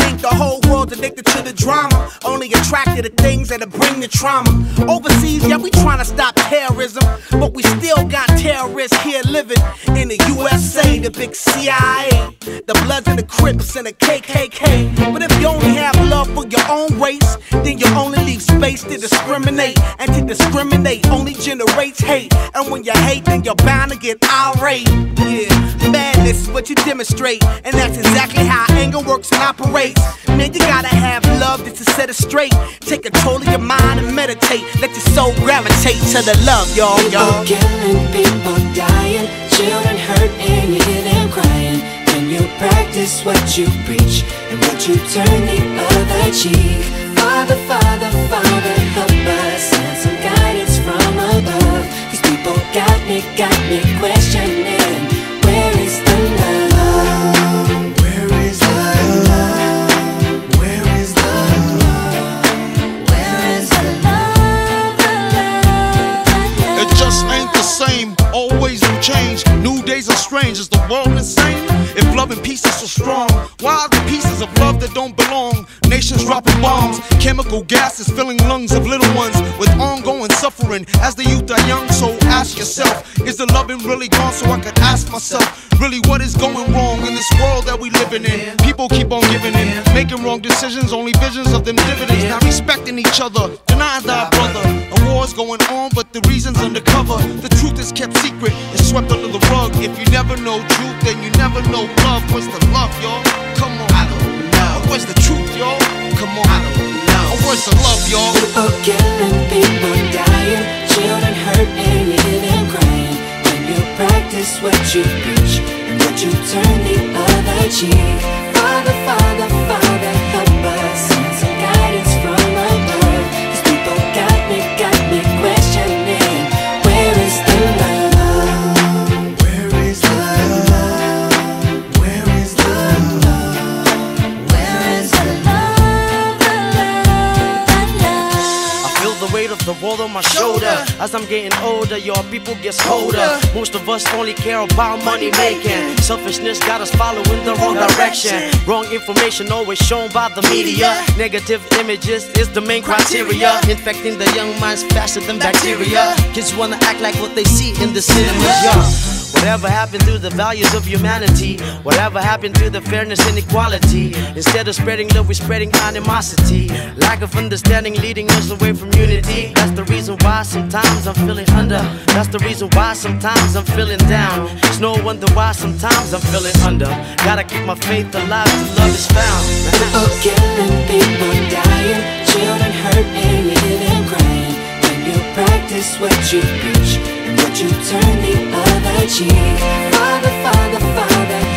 think the whole world's addicted to the drama, only attracted to things that'll bring the trauma. Overseas, yeah, we trying to stop terrorism, but we still got terrorists here living in the USA, the big CIA, the Bloods and the Crips and the KKK. But if you only have love for your own race, then you only leave space to discriminate, and to discriminate only generates hate. And when you hate, then you're bound to get irate. Yeah, madness is what you demonstrate, and that's exactly how anger works and operates. Man, you gotta have love just to set it straight. Take control of your mind and meditate. Let your soul gravitate to the love, y'all. People killing, people dying, children hurt and you hear them crying. When you practice what you preach, and would you turn the other cheek? Father, Father, Father, help us, send some guidance from above. These people got me questioning, where is the love? Where is the love? Where is the love? Where is the love? It just ain't the same, always new change. New days are strange, is the world insane? If love and peace is so strong, why are there pieces of love that don't belong? Nations dropping bombs, chemical gases filling lungs of little ones with ongoing suffering. As the youth are young, so ask yourself, is the loving really gone? So I could ask myself, really what is going wrong in this world that we living in? People keep on giving in, making wrong decisions, only visions of them dividends. Not respecting each other, denying thy brother. A war's going on, but the reason's undercover. The truth is kept secret, it's swept under the rug. If you never know truth, then you never know love. Where's the love, y'all? Come on. I don't know. Where's the truth, y'all? Come on. I don't know. Where's the love, y'all? People killing, people dying, children hurt and you hear them crying. When you practice what you preach, and would you turn the other cheek? Father, Father, Father, help us, send some guidance from above. These people got me questioning, where is the love? Where is the love? Where is the love? Where is the love? I feel the weight of the world on my shoulder. As I'm getting older, your people get colder. Most of us only care about money making. Selfishness got us following the wrong direction. Wrong information always shown by the media. Negative images is the main criteria, infecting the young minds faster than bacteria. Kids wanna act like what they see in the cinemas, yeah. Whatever happened to the values of humanity? Whatever happened to the fairness and equality? Instead of spreading love, we're spreading animosity. Lack of understanding leading us away from unity. That's the reason why sometimes I'm feeling under. That's the reason why sometimes I'm feeling down. It's no wonder why sometimes I'm feeling under. Gotta keep my faith alive till love is found. People killing, people dying, children hurt and you hear them crying. When you practice what you preach, and would you turn the other cheek? Father, Father, Father,